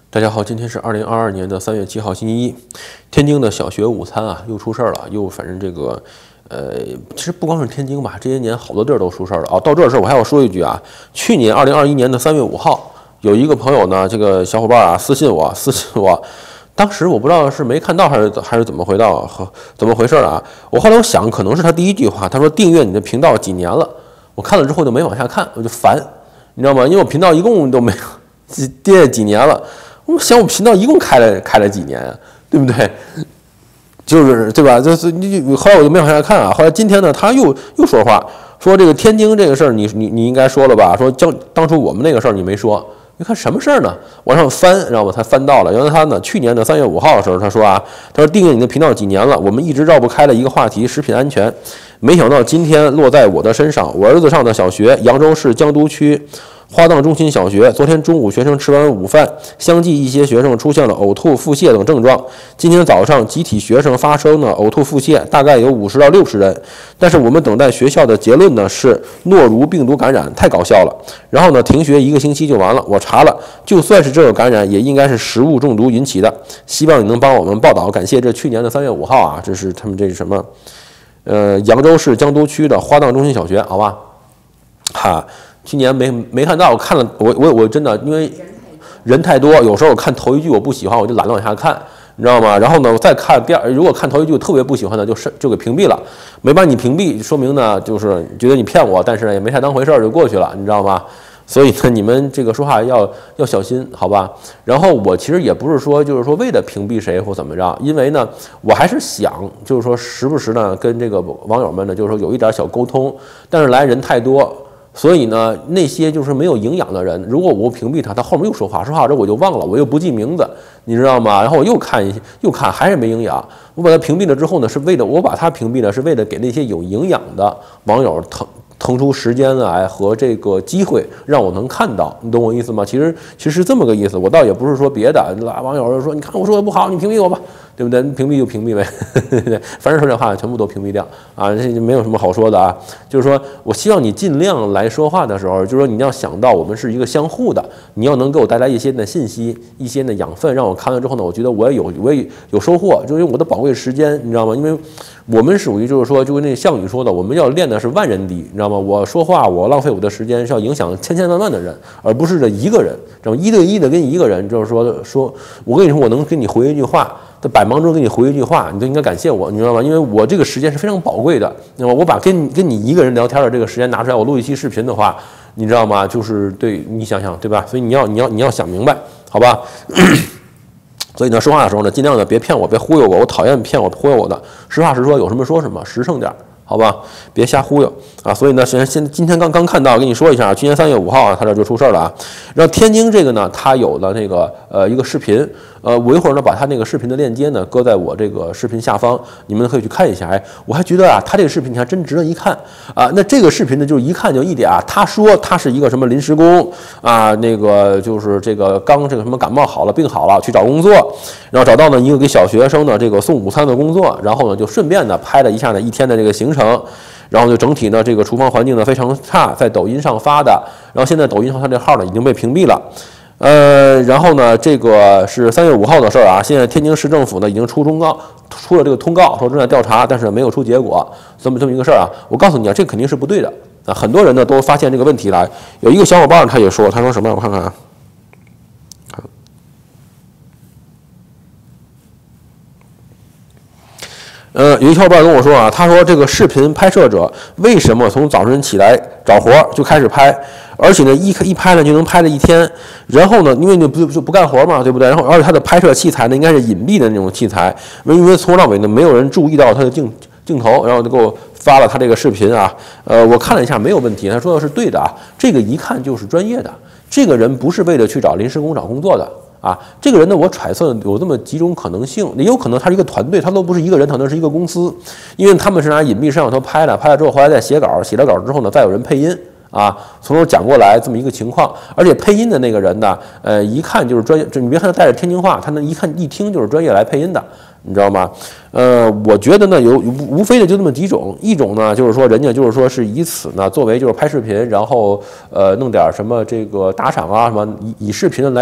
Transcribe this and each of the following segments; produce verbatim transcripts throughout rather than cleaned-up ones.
大家好，今天是二零二二年的三月七号，星期一。天津的小学午餐啊，又出事儿了，又反正这个，呃，其实不光是天津吧，这些年好多地儿都出事儿了啊。到这儿的时候，我还要说一句啊，去年二零二一年的三月五号，有一个朋友呢，这个小伙伴啊，私信我，私信我，当时我不知道是没看到还是还是怎么回到和怎么回事啊。我后来我想，可能是他第一句话，他说订阅你的频道几年了，我看了之后就没往下看，我就烦，你知道吗？因为我频道一共都没有订阅几年了。我想我频道一共开了开了几年啊，对不对？就是对吧？就是你后来我就没往下看啊。后来今天呢，他又又说话，说这个天津这个事儿，你你你应该说了吧？说当当初我们那个事儿你没说，你看什么事儿呢？往上翻，然后我才翻到了。原来他呢，去年的三月五号的时候，他说啊，他说订阅你的频道几年了，我们一直绕不开了一个话题，食品安全。没想到今天落在我的身上。我儿子上的小学，扬州市江都区花荡中心小学，昨天中午学生吃完午饭，相继一些学生出现了呕吐、腹泻等症状。今天早上集体学生发生了呕吐、腹泻，大概有五十到六十人。但是我们等待学校的结论呢是诺如病毒感染，太搞笑了。然后呢，停学一个星期就完了。我查了，就算是这个感染，也应该是食物中毒引起的。希望你能帮我们报道，感谢。这去年的三月五号啊，这是他们这是什么？呃，扬州市江都区的花荡中心小学，好吧？哈。去年没没看到，我看了，我我我真的因为人太多，有时候我看头一句我不喜欢，我就懒得往下看，你知道吗？然后呢，我再看第二，如果看头一句特别不喜欢的，就是就给屏蔽了，没把你屏蔽，说明呢就是觉得你骗我，但是呢也没太当回事儿，就过去了，你知道吗？所以呢，你们这个说话要要小心，好吧？然后我其实也不是说就是说为了屏蔽谁或怎么着，因为呢，我还是想就是说时不时呢跟这个网友们呢就是说有一点小沟通，但是来人太多。所以呢，那些就是没有营养的人，如果我屏蔽他，他后面又说话，说话之后我就忘了，我又不记名字，你知道吗？然后我又看一又看，还是没营养。我把他屏蔽了之后呢，是为了我把他屏蔽了，是为了给那些有营养的网友腾腾出时间来和这个机会，让我能看到，你懂我意思吗？其实其实是这么个意思，我倒也不是说别的，网友说你看我说的不好，你屏蔽我吧。对不对？屏蔽就屏蔽呗，凡是说这话全部都屏蔽掉啊，这就没有什么好说的啊。就是说我希望你尽量来说话的时候，就是说你要想到我们是一个相互的，你要能给我带来一些的信息，一些的养分，让我看了之后呢，我觉得我也有我也有收获，就是我的宝贵时间，你知道吗？因为我们属于就是说，就跟那项羽说的，我们要练的是万人敌，你知道吗？我说话我浪费我的时间是要影响千千万万的人，而不是这一个人，知道吗？一对一的跟一个人，就是说说我跟你说，我能跟你回一句话。在百忙中给你回一句话，你就应该感谢我，你知道吗？因为我这个时间是非常宝贵的，那么我把跟你跟你一个人聊天的这个时间拿出来，我录一期视频的话，你知道吗？就是对你想想，对吧？所以你要你要你要想明白，好吧？所以呢，说话的时候呢，尽量的别骗我，别忽悠我，我讨厌骗我忽悠我的，实话实说，有什么说什么，实诚点。好吧，别瞎忽悠啊！所以呢，现现今天刚刚看到，跟你说一下，今年三月五号啊，他这就出事了啊。然后天津这个呢，他有了那个呃一个视频，呃，我一会儿呢把他那个视频的链接呢搁在我这个视频下方，你们可以去看一下。哎，我还觉得啊，他这个视频你还真值得一看啊。那这个视频呢，就是一看就一点啊，他说他是一个什么临时工啊，那个就是这个刚这个什么感冒好了，病好了去找工作，然后找到呢一个给小学生的这个送午餐的工作，然后呢就顺便的拍了一下呢一天的这个行程。然后就整体呢，这个厨房环境呢非常差，在抖音上发的。然后现在抖音上他这号呢已经被屏蔽了，呃，然后呢，这个是三月五号的事儿啊。现在天津市政府呢已经出通告，出了这个通告，说正在调查，但是没有出结果，这么这么一个事儿啊。我告诉你啊，这肯定是不对的啊。很多人呢都发现这个问题来，有一个小伙伴他也说，他说什么？我看看啊。呃，有一小伙伴跟我说啊，他说这个视频拍摄者为什么从早晨起来找活就开始拍，而且呢一一拍呢就能拍了一天，然后呢因为你不就不干活嘛，对不对？然后而且他的拍摄器材呢应该是隐蔽的那种器材，因为从头到尾呢没有人注意到他的镜镜头，然后就给我发了他这个视频啊，呃，我看了一下没有问题，他说的是对的啊，这个一看就是专业的，这个人不是为了去找临时工找工作的。啊，这个人呢，我揣测有这么几种可能性，也有可能他是一个团队，他都不是一个人，可能是一个公司，因为他们是拿隐蔽摄像头拍的，拍了之后回来再写稿，写了稿之后呢，再有人配音啊，从头讲过来这么一个情况，而且配音的那个人呢，呃，一看就是专业，你别看他带着天津话，他能一看一听就是专业来配音的。你知道吗？呃，我觉得呢，有无非的就这么几种，一种呢就是说人家就是说是以此呢作为就是拍视频，然后呃弄点什么这个打赏啊什么，以以视频来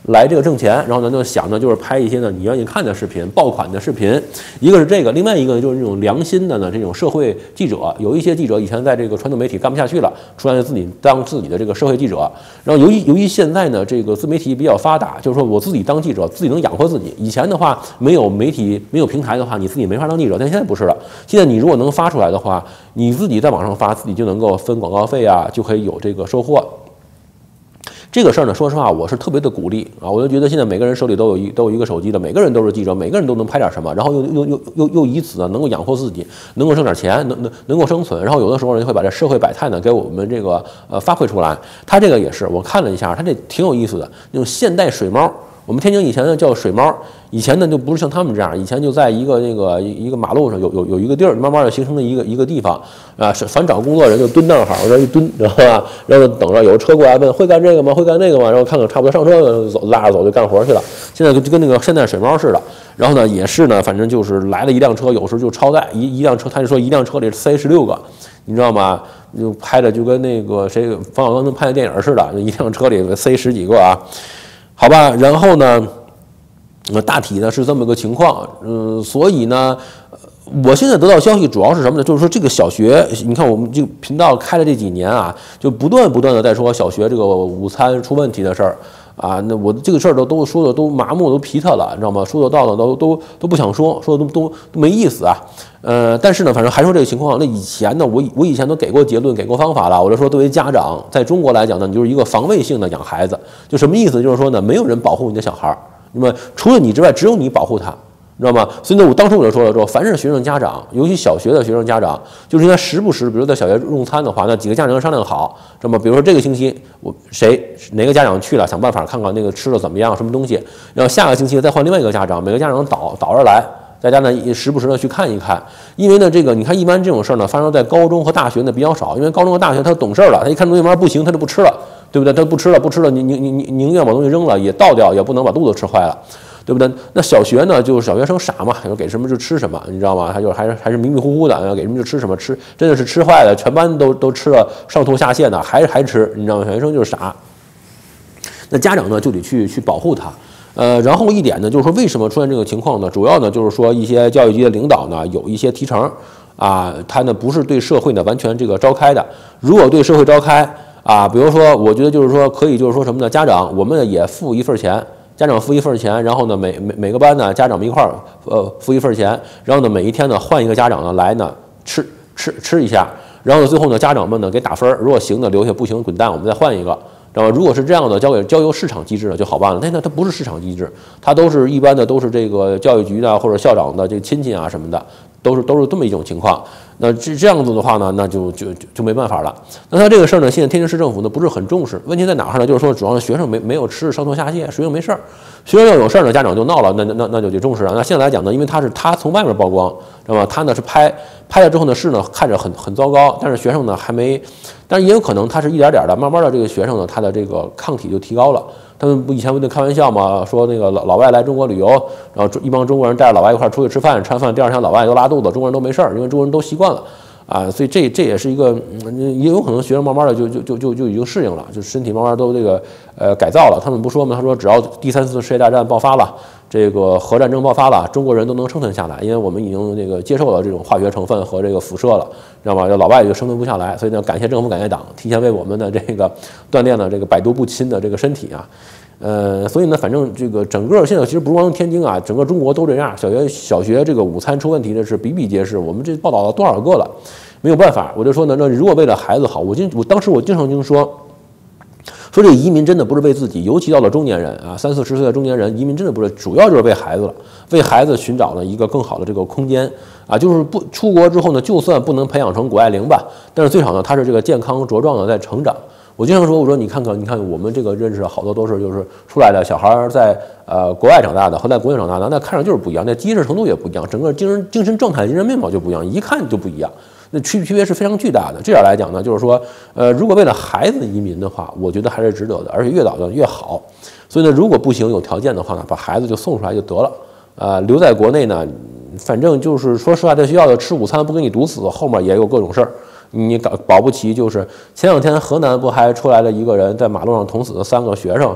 来这个挣钱，然后呢就想着就是拍一些呢你愿意看的视频，爆款的视频。一个是这个，另外一个就是这种良心的呢这种社会记者，有一些记者以前在这个传统媒体干不下去了，出来自己当自己的这个社会记者。然后由于由于现在呢这个自媒体比较发达，就是说我自己当记者，自己能养活自己。以前的话没有媒体没有平台的话，你自己没法当记者，但现在不是了。现在你如果能发出来的话，你自己在网上发，自己就能够分广告费啊，就可以有这个收获。这个事儿呢，说实话，我是特别的鼓励啊！我就觉得现在每个人手里都有一都有一个手机的，每个人都是记者，每个人都能拍点什么，然后又又又又又以此呢能够养活自己，能够挣点钱，能能能够生存。然后有的时候人会把这社会百态呢给我们这个呃发挥出来。他这个也是，我看了一下，他这挺有意思的，那种现代水猫。我们天津以前呢叫水猫，以前呢就不是像他们这样，以前就在一个那个一个马路上有有有一个地儿，慢慢的形成了一个一个地方啊，凡找工作人就蹲那儿好，这一蹲，知道吧？然后等着有车过来问会干这个吗？会干那个吗？然后看看差不多上车走拉着走就干活去了。现在就跟那个现代水猫似的，然后呢也是呢，反正就是来了一辆车，有时就超载一一辆车，他就说一辆车里塞十六个，你知道吗？就拍的就跟那个谁冯小刚拍的电影似的，一辆车里塞十几个啊。好吧，然后呢，呃，大体呢是这么个情况，嗯，所以呢，我现在得到消息主要是什么呢？就是说这个小学，你看我们这个频道开了这几年啊，就不断不断的在说小学这个午餐出问题的事儿啊，那我这个事儿都都说的都麻木都皮特了，你知道吗？说得到的都都都不想说，说的都都都没意思啊。呃，但是呢，反正还说这个情况。那以前呢，我我以前都给过结论，给过方法了。我就说，作为家长，在中国来讲呢，你就是一个防卫性的养孩子，就什么意思？就是说呢，没有人保护你的小孩儿，那么除了你之外，只有你保护他，知道吗？所以呢，我当时我就说了，说凡是学生家长，尤其小学的学生家长，就是应该时不时，比如在小学用餐的话，那几个家长商量好，那么比如说这个星期我谁哪个家长去了，想办法看看那个吃的怎么样，什么东西，然后下个星期再换另外一个家长，每个家长倒倒着来。大家呢也时不时的去看一看，因为呢这个你看一般这种事儿呢发生在高中和大学呢比较少，因为高中和大学他懂事了，他一看东西慢慢不行，他就不吃了，对不对？他不吃了不吃了，你你你你宁愿把东西扔了也倒掉，也不能把肚子吃坏了，对不对？那小学呢就是小学生傻嘛，要给什么就吃什么，你知道吗？他就还是还是迷迷糊糊的，要给什么就吃什么，吃真的是吃坏了，全班都都吃了上吐下泻的，还是还吃，你知道吗？小学生就是傻。那家长呢就得去去保护他。呃，然后一点呢，就是说为什么出现这个情况呢？主要呢就是说一些教育局的领导呢有一些提成啊，他呢不是对社会呢完全这个召开的。如果对社会召开啊，比如说我觉得就是说可以就是说什么呢？家长我们也付一份钱，家长付一份钱，然后呢每每每个班呢家长们一块儿呃付一份钱，然后呢每一天呢换一个家长呢来呢吃吃吃一下，然后最后呢家长们呢给打分，如果行的留下，不行滚蛋，我们再换一个。知道吧？如果是这样的，交给交由市场机制呢就好办了。但是它不是市场机制，它都是一般的，都是这个教育局的或者校长的这个亲戚啊什么的，都是都是这么一种情况。那这这样子的话呢，那就就就就没办法了。那他这个事儿呢，现在天津市政府呢不是很重视。问题在哪儿呢？就是说，主要是学生没没有吃，上吐下泻，学生没事儿。学生要有事儿呢，家长就闹了，那那那就得重视了。那现在来讲呢，因为他是他从外面曝光，知道吧？他呢是拍拍了之后呢是呢看着很很糟糕，但是学生呢还没，但是也有可能他是一点点的，慢慢的这个学生呢他的这个抗体就提高了。他们不以前不就开玩笑嘛，说那个老老外来中国旅游，然后一帮中国人带着老外一块出去吃饭，吃完饭第二天老外都拉肚子，中国人都没事儿，因为中国人都习惯了。啊，所以这这也是一个，嗯，也有可能学生慢慢的就就就就就已经适应了，就身体慢慢都这个呃改造了。他们不说吗？他说只要第三次世界大战爆发了，这个核战争爆发了，中国人都能生存下来，因为我们已经这个接受了这种化学成分和这个辐射了，知道吗？老外也就生存不下来。所以呢，感谢政府，感谢党，提前为我们的这个锻炼了这个百毒不侵的这个身体啊。呃，所以呢，反正这个整个现在其实不光天津啊，整个中国都这样。小学小学这个午餐出问题的是比比皆是，我们这报道了多少个了，没有办法。我就说呢，那如果为了孩子好，我经我当时我经常听说，说这个移民真的不是为自己，尤其到了中年人啊，三四十岁的中年人，移民真的不是，主要就是为孩子了，为孩子寻找了一个更好的这个空间啊，就是不出国之后呢，就算不能培养成谷爱凌吧，但是最少呢，他是这个健康茁壮的在成长。我经常说，我说你看看，你看我们这个认识好多都是就是出来的小孩在呃国外长大的和在国内长大的，那看着就是不一样，那机智程度也不一样，整个精神精神状态、精神面貌就不一样，一看就不一样，那区区别是非常巨大的。这点来讲呢，就是说，呃，如果为了孩子移民的话，我觉得还是值得的，而且越早的越好。所以呢，如果不行有条件的话呢，把孩子就送出来就得了。呃，留在国内呢，反正就是说实话，在学校的吃午餐不给你毒死，后面也有各种事儿。你搞保不齐就是前两天河南不还出来了一个人在马路上捅死了三个学生，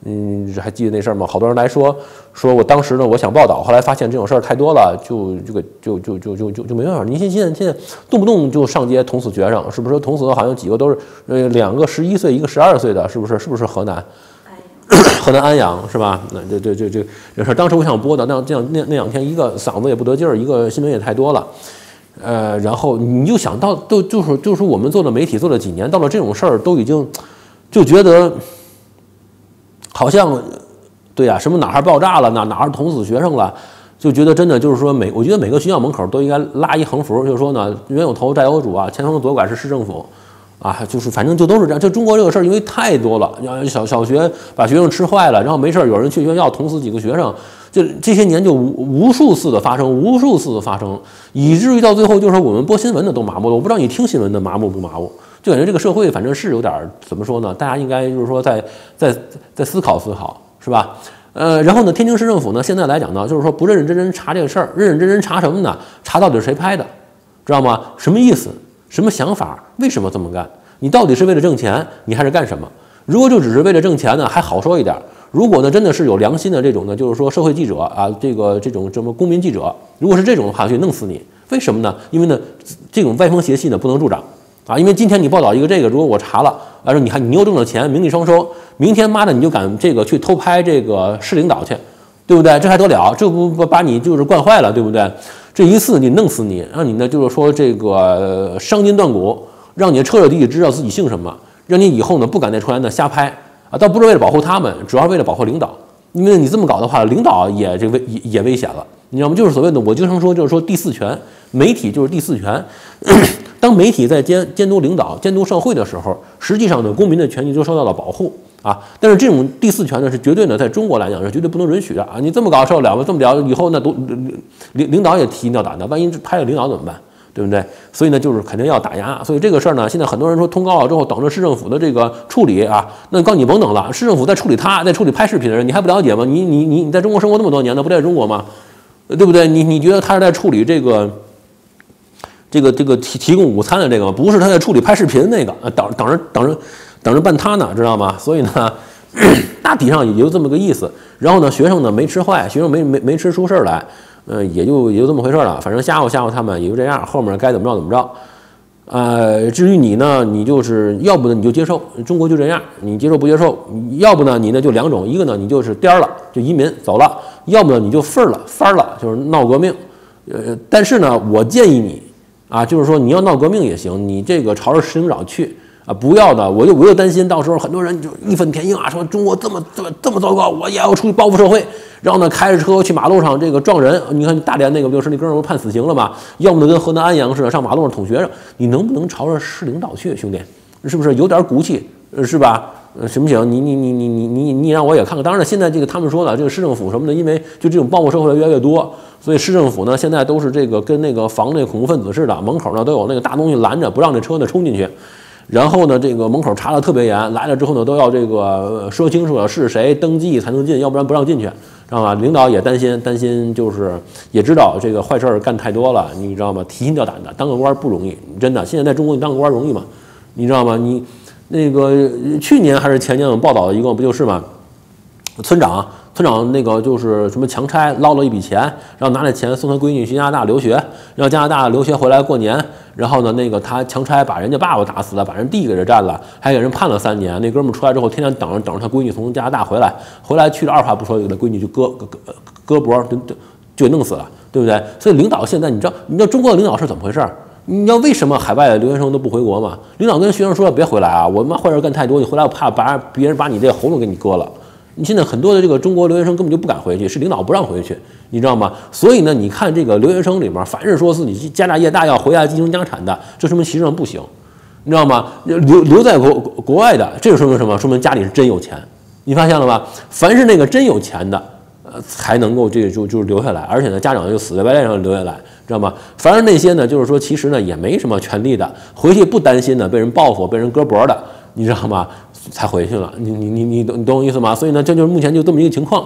嗯，还记得那事儿吗？好多人来说，说我当时呢，我想报道，后来发现这种事儿太多了，就这个就就就就就就没办法。您现现在现在动不动就上街捅死学生，是不是？捅死的好像几个都是呃两个十一岁，一个十二岁的，是不是？是不是河南？河南安阳是吧？那这这这这这事儿，当时我想播的，那这样那那两天，一个嗓子也不得劲儿，一个新闻也太多了。呃，然后你就想到，都就是就是我们做的媒体做了几年，到了这种事儿都已经就觉得好像对呀、啊，什么哪儿爆炸了，哪哪儿捅死学生了，就觉得真的就是说每我觉得每个学校门口都应该拉一横幅，就是说呢，冤有头债有主啊，前方左拐是市政府。啊，就是反正就都是这样。就中国这个事儿，因为太多了，小小学把学生吃坏了，然后没事儿有人去学校捅死几个学生，就这些年就无无数次的发生，无数次的发生，以至于到最后就是我们播新闻的都麻木了。我不知道你听新闻的麻木不麻木，就感觉这个社会反正是有点怎么说呢？大家应该就是说在在在思考思考，是吧？呃，然后呢，天津市政府呢，现在来讲呢，就是说不认认真真查这个事儿，认认真真查什么呢？查到底是谁拍的，知道吗？什么意思？什么想法？为什么这么干？你到底是为了挣钱，你还是干什么？如果就只是为了挣钱呢，还好说一点。如果呢，真的是有良心的这种呢，就是说社会记者啊，这个这种什么公民记者，如果是这种的话，就弄死你。为什么呢？因为呢，这种歪风邪气呢不能助长啊。因为今天你报道一个这个，如果我查了，啊说你看你又挣了钱，名利双收，明天妈的你就敢这个去偷拍这个市领导去，对不对？这还得了？这不把你就是惯坏了，对不对？这一次你弄死你，让你呢就是说这个伤筋断骨，让你彻彻底底知道自己姓什么，让你以后呢不敢再出来呢瞎拍啊！倒不是为了保护他们，主要是为了保护领导，因为你这么搞的话，领导也这危也也危险了，你知道吗？就是所谓的我经常说，就是说第四权，媒体就是第四权。当媒体在监监督领导、监督社会的时候，实际上呢，公民的权利就受到了保护啊。但是这种第四权呢，是绝对呢，在中国来讲是绝对不能允许的啊！你这么搞受了吗？这么聊以后呢，都领领导也提心吊胆的，万一拍了领导怎么办？对不对？所以呢，就是肯定要打压。所以这个事儿呢，现在很多人说通告了之后，等着市政府的这个处理啊。那告诉你甭等了，市政府在处理他，在处理拍视频的人，你还不了解吗？你你你你在中国生活那么多年，那不在中国吗？对不对？你你觉得他是在处理这个这个这个提提供午餐的这个吗？不是，他在处理拍视频那个，等等着等着等着办他呢，知道吗？所以呢，大体上也就这么个意思。然后呢，学生呢没吃坏，学生没没没吃出事儿来。呃，也就也就这么回事了，反正吓唬吓唬他们也就这样，后面该怎么着怎么着。呃，至于你呢，你就是要不呢你就接受，中国就这样，你接受不接受？要不呢你呢就两种，一个呢你就是颠儿了，就移民走了；要不呢你就份儿了，翻了，就是闹革命。呃，但是呢，我建议你啊，就是说你要闹革命也行，你这个朝着市领导去。啊，不要的，我就我就担心到时候很多人就义愤填膺啊，说中国这么这么这么糟糕，我也要出去报复社会。然后呢，开着车去马路上这个撞人。你看大连那个不就是那哥们儿判死刑了吗？要么呢跟河南安阳似的，上马路上捅学生。你能不能朝着市领导去，兄弟？是不是有点骨气？是吧？呃，行不行？你你你你你你你让我也看看。当然了，现在这个他们说的这个市政府什么的，因为就这种报复社会越来越多，所以市政府呢现在都是这个跟那个防那个恐怖分子似的，门口呢都有那个大东西拦着，不让这车呢冲进去。然后呢，这个门口查的特别严，来了之后呢，都要这个说清楚了是谁登记才能进，要不然不让进去，知道吧？领导也担心，担心就是也知道这个坏事儿干太多了，你知道吗？提心吊胆的，当个官不容易，真的。现在在中国，你当个官容易吗？你知道吗？你那个去年还是前年我们报道的一个不就是吗？村长。村长那个就是什么强拆捞了一笔钱，然后拿着钱送他闺女去加拿大留学，让加拿大留学回来过年，然后呢，那个他强拆把人家爸爸打死了，把人弟给人占了，还给人判了三年。那哥们出来之后，天天等着等着他闺女从加拿大回来，回来去了二话不说，给他闺女就割割割脖，就就就弄死了，对不对？所以领导现在你知道，你知道中国的领导是怎么回事？你知道为什么海外的留学生都不回国吗？领导跟学生说别回来啊，我妈坏事干太多，你回来我怕把别人把你这喉咙给你割了。你现在很多的这个中国留学生根本就不敢回去，是领导不让回去，你知道吗？所以呢，你看这个留学生里面，凡是说自己家大业大要回来继承家产的，这说明其实上不行，你知道吗？留留在国国外的，这就说明什么？说明家里是真有钱，你发现了吧？凡是那个真有钱的，呃，才能够这个就就留下来，而且呢，家长就死在白脸上留下来，知道吗？凡是那些呢，就是说其实呢也没什么权利的，回去不担心呢被人报复、被人割脖的，你知道吗？才回去了，你你你你懂你懂我意思吗？所以呢，这就是目前就这么一个情况。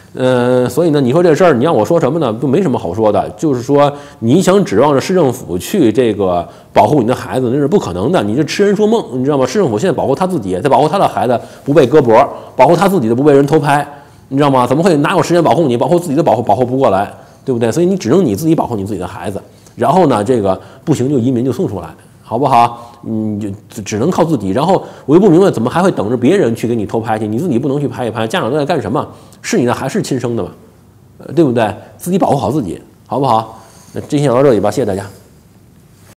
呃，所以呢，你说这事儿，你让我说什么呢？就没什么好说的。就是说，你想指望着市政府去这个保护你的孩子，那是不可能的。你这痴人说梦，你知道吗？市政府现在保护他自己，在保护他的孩子不被割脖，保护他自己的不被人偷拍，你知道吗？怎么会哪有时间保护你？保护自己的保护保护不过来，对不对？所以你只能你自己保护你自己的孩子，然后呢，这个不行就移民就送出来。好不好？你就只能靠自己。然后我又不明白，怎么还会等着别人去给你偷拍去？你自己不能去拍一拍？家长都在干什么？是你的还是亲生的嘛？呃，对不对？自己保护好自己，好不好？那今天讲到这里吧，谢谢大家。